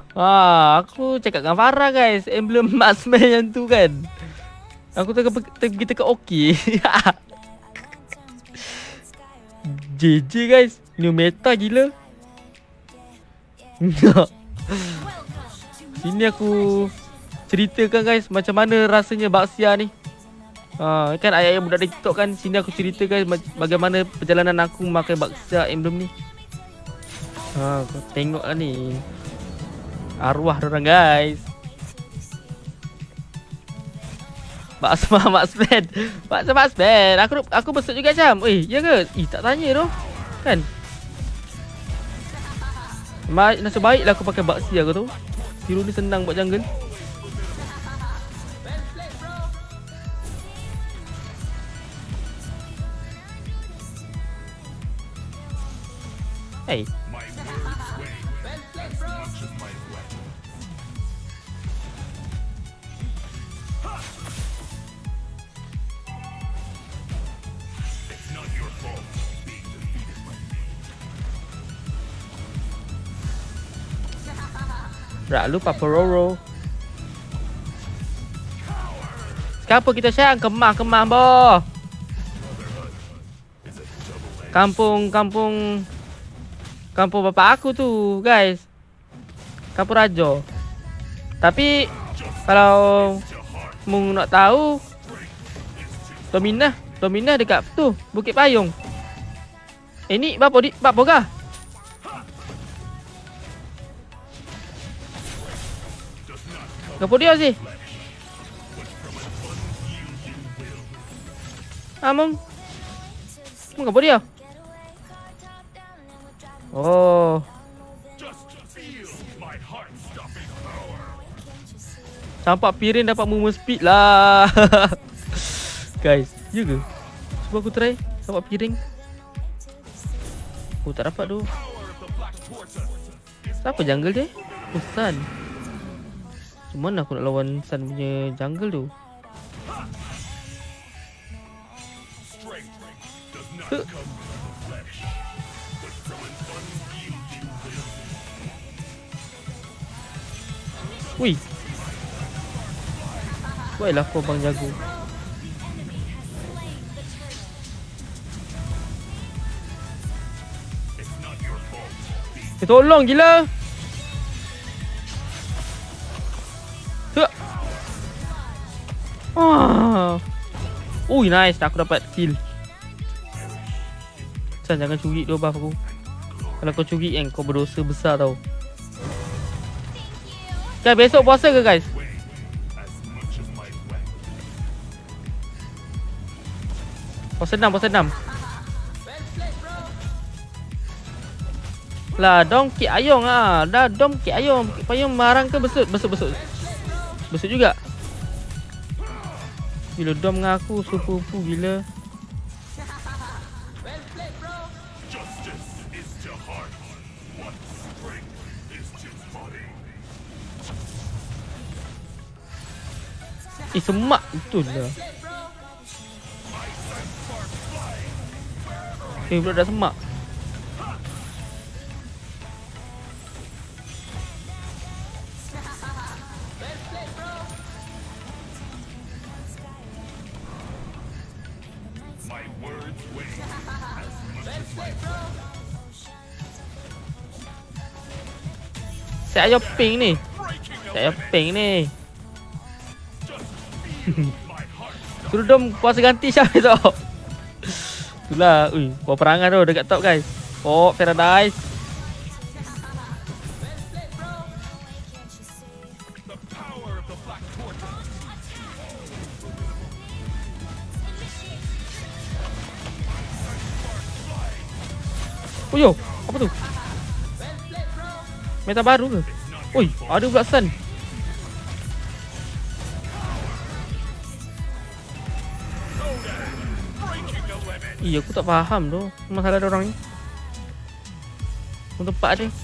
Aku cakap dengan Farah guys, emblem marksman yang tu kan. Aku pergi tekan OK. JJ guys, new meta gila. Sini aku ceritakan guys macam mana rasanya Baxia ni. Kan ayat-ayat budak TikTok kan, sini aku ceritakan bagaimana perjalanan aku memakai Baxia emblem ni. Kau tengok lah ni. Arwah dorang guys. Marksman. Aku besar juga macam. Ya ke? Tak tanya tu. Kan? Nasib baiklah aku pakai Baxia aku tu. Hero ni senang buat jungle. Hey. Tak lupa Pororo. Kenapa kita sayang kemah-kemah boh? Kampung bapak aku tu guys. Kampung Raja. Tapi kalau mu nak tahu, Dominah dekat tu Bukit Payung. Ni bapa kah? Kenapa dia sih? Mung kenapa dia? Oh. Campak piring dapat movement speed lah. Guys, ya ke? Cuba aku try campak piring. Tak dapat tu. Siapa jungle dia? Sun. Macam mana aku nak lawan Sun punya jungle tu? Wih. Baiklah kau bang jago. Tolong gila. Ui nice, aku dapat kill. Jangan curi dua buff aku. Kalau kau curi kan kau berdosa besar tau. Guys, besok puasa ke guys? Puasa 6. Lah dom kik ayong ah. Dah dom kik ayong. Payung marang ke besut juga. Gila dom dengan aku supu-pupu gila. Semak betul lah. Budak dah semak. Saya ping ni. Suruh dom puasa ganti Syah besok. Itulah, buat perangan tu dekat top guys. Paradise. Yo, apa tu? Meta baru ke? Ada pula Sun. Aku tak faham tu masalah dia orang ni. Tempat dia.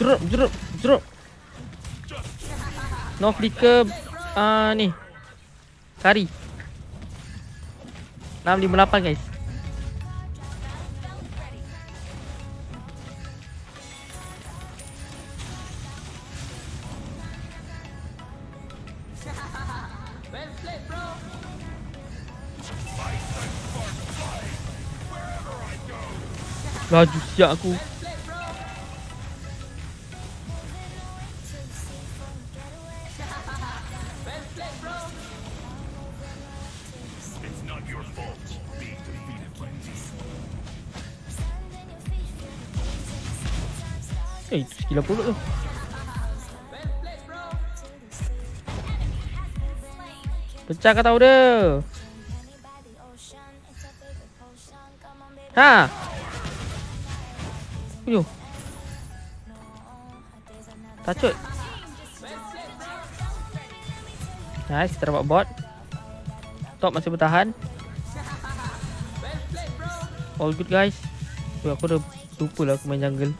Jeruk. No flicker. Ni. Kari. 658 guys. Laju siap aku. Skill apa tu? Pecah kau tahu dah. Ha. Yo. Tacut. Nice, kita dapat bot. Top masih bertahan. All good guys. Aku dah lupa lah aku main jungle.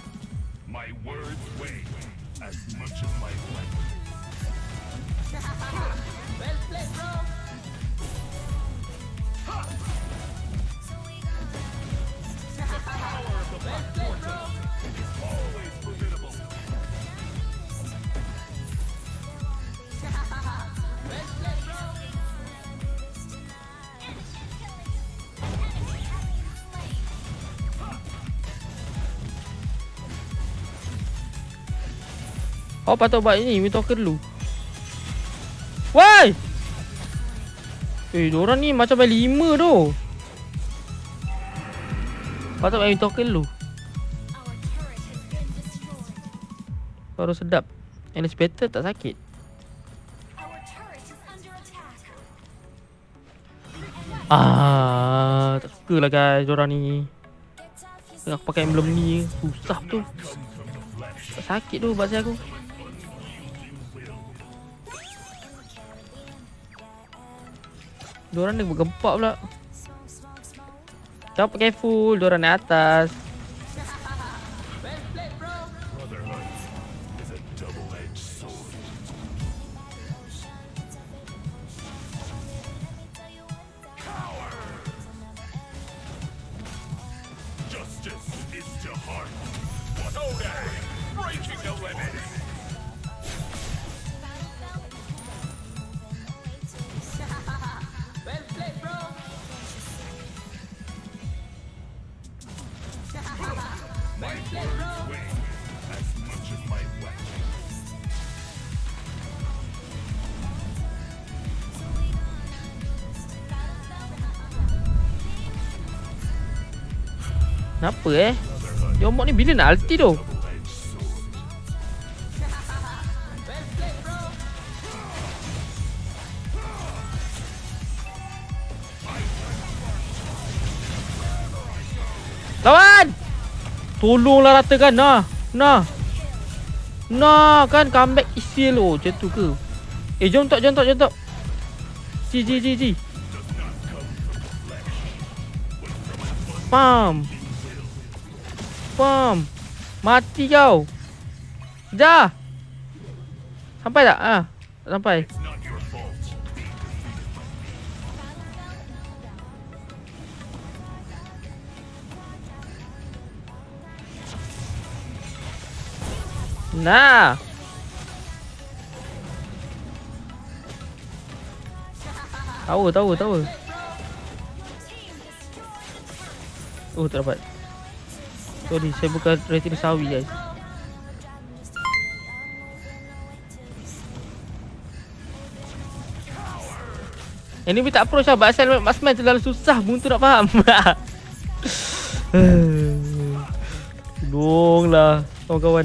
Oh patut buat ini, Mitoker dulu. Why? Diorang ni macam main 5 tu. Patut main Mitoker dulu. Baru sedap. Alice better tak sakit. Tak suka lah guys diorang ni. Tengah pakai emblem ni, susah tu. Tak sakit tu bahasa aku. Diorang ni bergempak pula. Jangan pakai full, diorang naik atas. Kenapa Yomok ni bila nak ulti tu? Lawan! Tolonglah ratakan. Nah kan comeback isil lo. Macam tu ke? Jom tak. G. Pam. Mati kau. Dah. Sampai tak? Tak sampai. Nah. Tahu. Oh, tak dapat. Sorry, saya bukan rating sawi guys. Enemy tak approach lah. Basal Marksman terlalu susah. Buntu nak faham. Tolonglah kawan-kawan.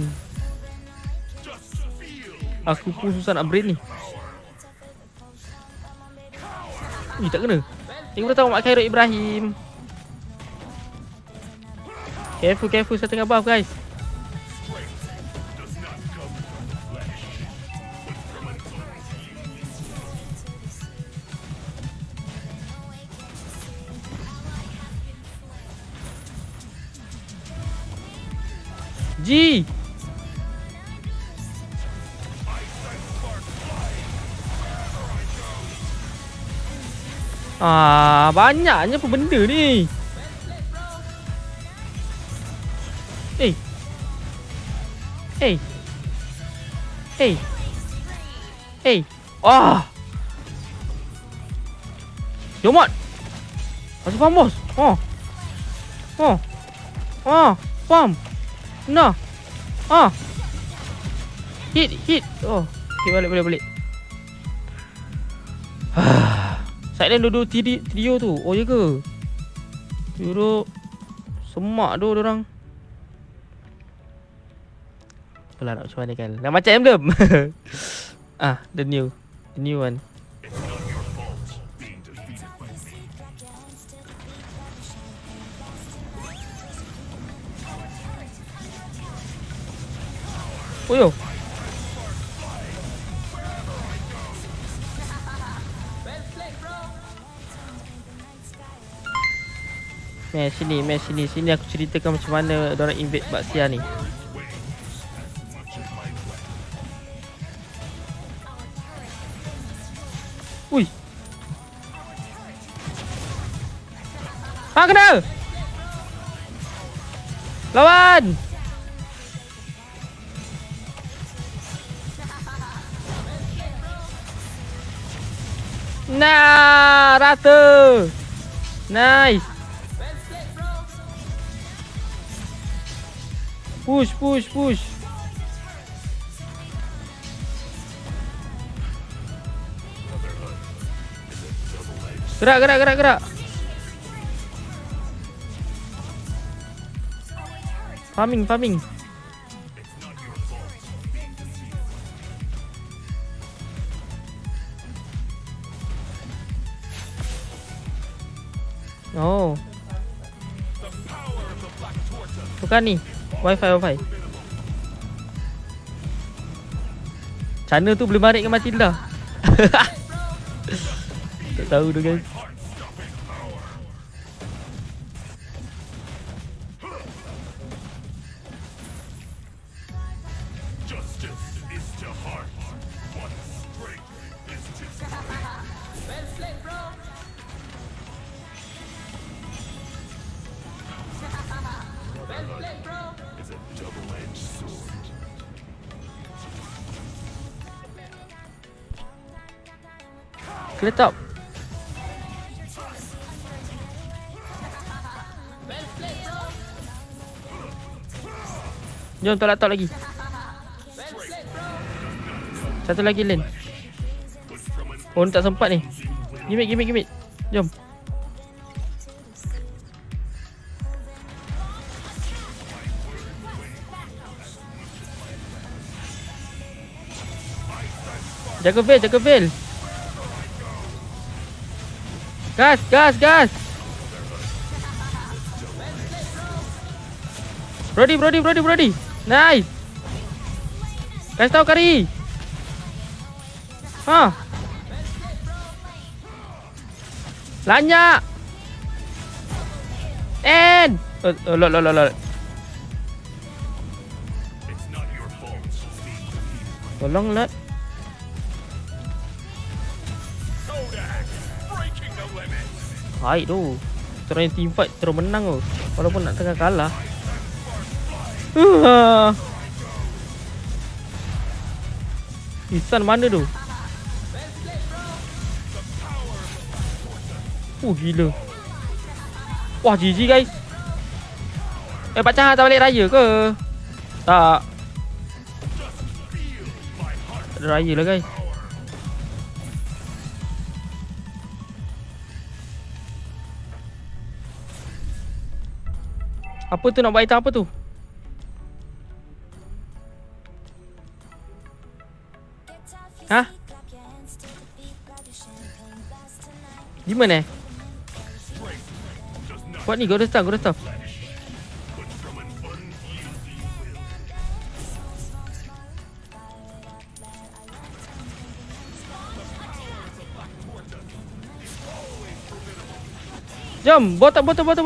Aku pun susah nak break ni. Tak kena. Tengok tahu Mak Khairul Ibrahim. Careful saya tengah buff guys. G. Banyaknya apa benda ni. Eh. Eh. Eh. Eh. Jomot. Masih faham bos. Faham. Nah. Hit. Okay, balik. Silent duduk trio tu. Oh, ya ke? Duduk semak tu orang. Itulah nak macam mana kan. Nak macam emblem. The new one. Oh yo. Sini aku ceritakan macam mana diorang invade Baxia ni. Ui. Kena. Lawan. Nah, rata. Nice. Push. Gerak. Farming. Oh. Bukan ni. Wifi. Channel tu boleh marik dengan Matilda. Tak tahu tu guys. Keletap. Jom tolak lagi. Satu lagi lane. Oh, ni tak sempat ni. Gimik. Jom. Jaga veil. Gas. Brody. Nice. Kasih tahu Kari. Lanyak. Lol. Tolonglah. Baik tu. Terus yang team fight terus menang tu. Walaupun nak tengah kalah. Isan mana tu? Gila. Wah, GG guys. Pak Cahang tak balik raya ke? Tak. Ada raya lah guys. Apa tu nak buat item apa tu? Di mana? Buat ni, go the stuff. Jom, bottom.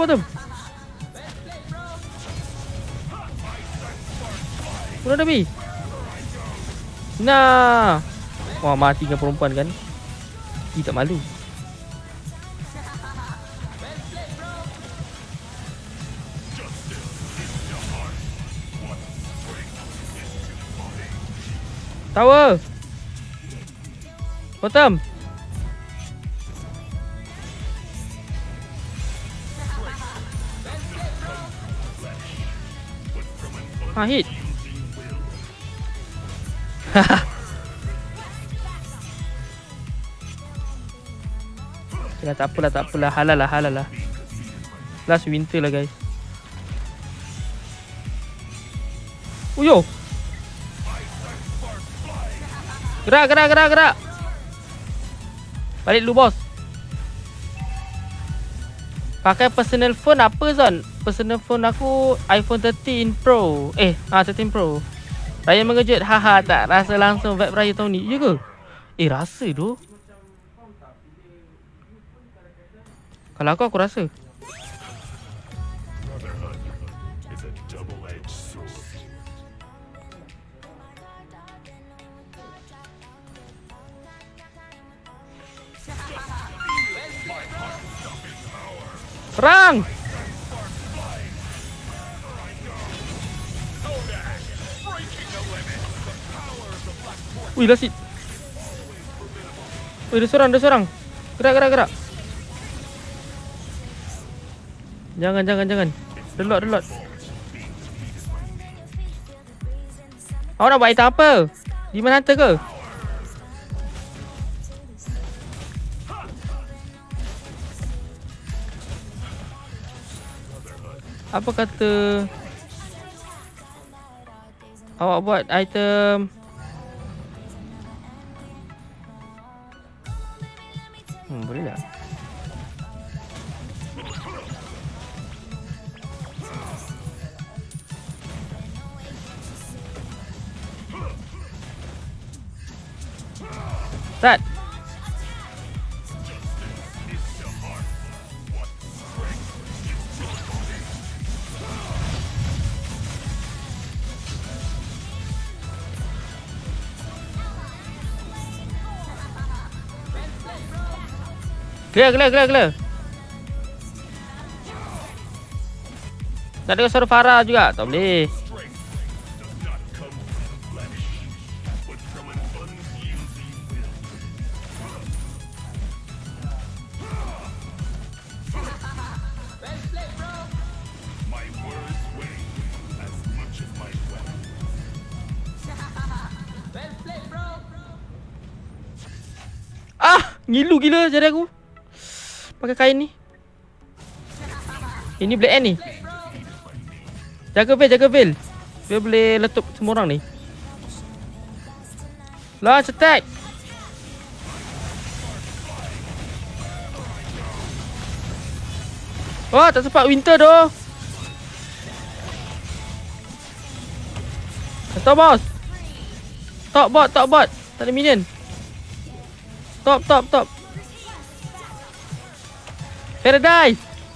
Bunuh Nabi. Nah. Wah, mati dengan perempuan kan. Dia tak malu. Tower. Bottom. Hit. Tak apalah. Halal lah. Last winter lah guys. Uyo. Gerak. Balik dulu bos. Pakai personal phone apa Zon? Personal phone aku iPhone 13 Pro. 13 Pro. Raya mengejut. Haha, tak rasa langsung vibe raya tahun ni. Ya ke? Rasa tu. Kalau aku rasa. Perang! Wih, lasit. Wih, ada seorang. Gerak. Jangan. Delot. Awak nak buat item apa? Demon Hunter ke? Apa kata awak buat item boleh tak? Start. Clear. Tak ada suara Farah juga. Tak boleh. Ngilu gila jari aku. Pakai kain ni. Ini Black End ni. Jaga veil. Dia boleh letup semua orang ni. Launch attack. Oh, tak sempat winter tu. Stop boss. Top bot. Tak ada minion. Top. Paradise.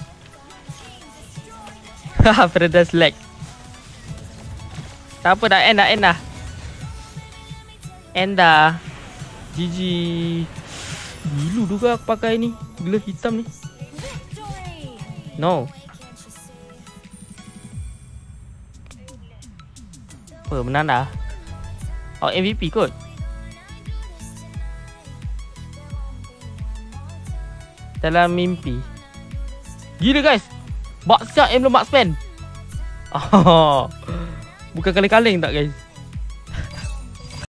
Haha, Paradise lag. Tak apa, dah end dah. GG. Gilu juga aku pakai ni. Gila hitam ni. No. Apa, menang dah? Oh, MVP kot. Dalam mimpi. Gila guys. Baksia emblem marksman. Oh. Bukan kaleng-kaleng tak guys?